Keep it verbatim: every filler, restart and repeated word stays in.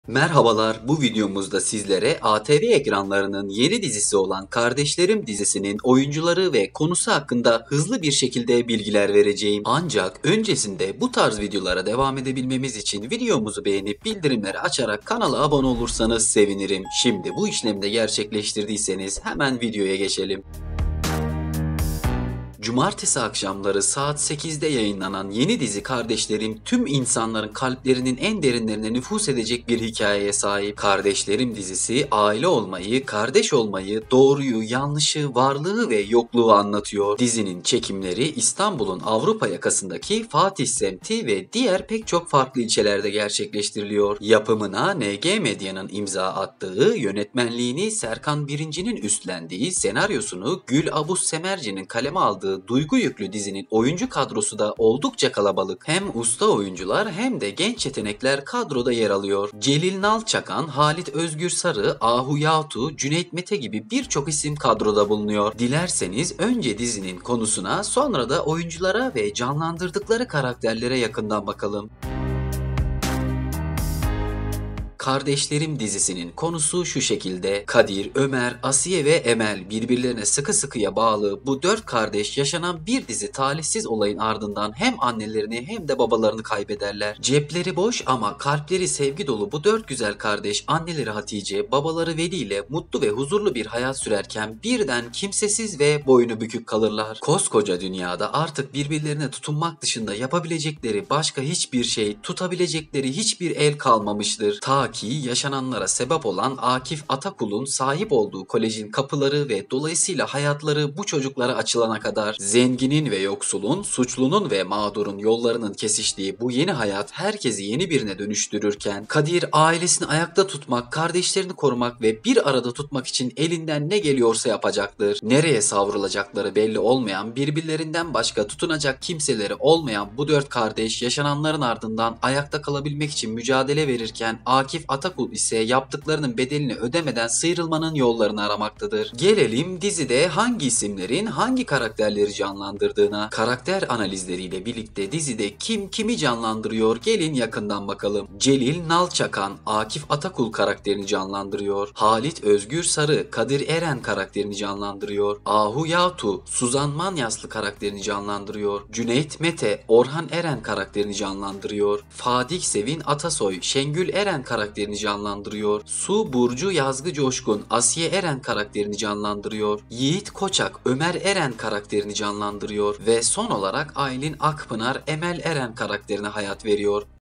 Merhabalar, bu videomuzda sizlere A T V ekranlarının yeni dizisi olan Kardeşlerim dizisinin oyuncuları ve konusu hakkında hızlı bir şekilde bilgiler vereceğim. Ancak öncesinde bu tarz videolara devam edebilmemiz için videomuzu beğenip bildirimleri açarak kanala abone olursanız sevinirim. Şimdi bu işlemi de gerçekleştirdiyseniz hemen videoya geçelim. Cumartesi akşamları saat sekizde yayınlanan yeni dizi Kardeşlerim tüm insanların kalplerinin en derinlerine nüfuz edecek bir hikayeye sahip. Kardeşlerim dizisi aile olmayı, kardeş olmayı, doğruyu, yanlışı, varlığı ve yokluğu anlatıyor. Dizinin çekimleri İstanbul'un Avrupa yakasındaki Fatih semti ve diğer pek çok farklı ilçelerde gerçekleştiriliyor. Yapımına N G Medya'nın imza attığı, yönetmenliğini Serkan Birinci'nin üstlendiği, senaryosunu Gül Abus Semerci'nin kaleme aldığı duygu yüklü dizinin oyuncu kadrosu da oldukça kalabalık. Hem usta oyuncular hem de genç yetenekler kadroda yer alıyor. Celil Nalçakan, Halit Özgür Sarı, Ahu Yatu, Cüneyt Mete gibi birçok isim kadroda bulunuyor. Dilerseniz önce dizinin konusuna, sonra da oyunculara ve canlandırdıkları karakterlere yakından bakalım. Kardeşlerim dizisinin konusu şu şekilde. Kadir, Ömer, Asiye ve Emel birbirlerine sıkı sıkıya bağlı bu dört kardeş yaşanan bir dizi talihsiz olayın ardından hem annelerini hem de babalarını kaybederler. Cepleri boş ama kalpleri sevgi dolu bu dört güzel kardeş anneleri Hatice, babaları Veli ile mutlu ve huzurlu bir hayat sürerken birden kimsesiz ve boynu bükük kalırlar. Koskoca dünyada artık birbirlerine tutunmak dışında yapabilecekleri başka hiçbir şey, tutabilecekleri hiçbir el kalmamıştır. Ta ki yaşananlara sebep olan Akif Atakul'un sahip olduğu kolejin kapıları ve dolayısıyla hayatları bu çocuklara açılana kadar zenginin ve yoksulun, suçlunun ve mağdurun yollarının kesiştiği bu yeni hayat herkesi yeni birine dönüştürürken Kadir ailesini ayakta tutmak, kardeşlerini korumak ve bir arada tutmak için elinden ne geliyorsa yapacaktır. Nereye savrulacakları belli olmayan, birbirlerinden başka tutunacak kimseleri olmayan bu dört kardeş yaşananların ardından ayakta kalabilmek için mücadele verirken Akif Atakul ise yaptıklarının bedelini ödemeden sıyrılmanın yollarını aramaktadır. Gelelim dizide hangi isimlerin hangi karakterleri canlandırdığına. Karakter analizleriyle birlikte dizide kim kimi canlandırıyor gelin yakından bakalım. Celil Nalçakan Akif Atakul karakterini canlandırıyor. Halit Özgür Sarı Kadir Eren karakterini canlandırıyor. Ahu Yatu Suzan Manyaslı karakterini canlandırıyor. Cüneyt Mete Orhan Eren karakterini canlandırıyor. Fadik Sevin Atasoy Şengül Eren karakterini canlandırıyor. Su Burcu Yazgı Coşkun Asiye Eren karakterini canlandırıyor. Yiğit Koçak Ömer Eren karakterini canlandırıyor ve son olarak Aylin Akpınar Emel Eren karakterine hayat veriyor.